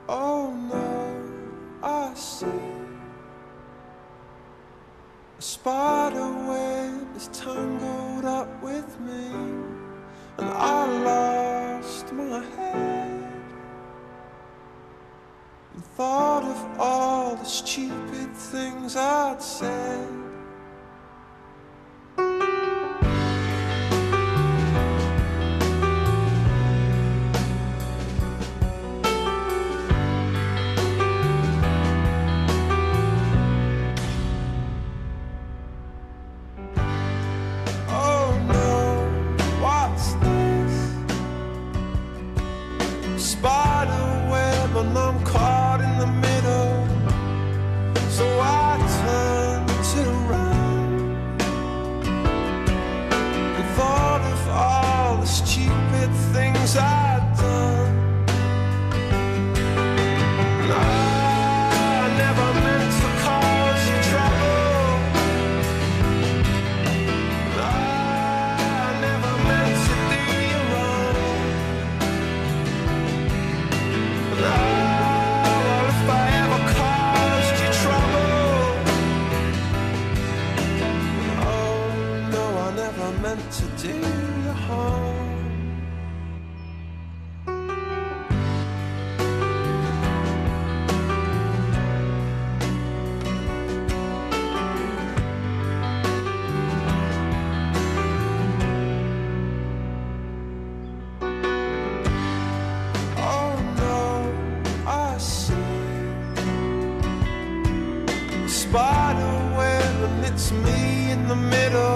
Oh no, I see a spider web is tangled up with me, and I lost my head and thought of all the stupid things I'd said. And I'm caught in the middle, so I turned it around and thought of all the stupid things I'd done. And I never meant to cause you trouble, and I never meant to do you wrong, and I to do you harm. Oh no, I see a spider web and it's me in the middle.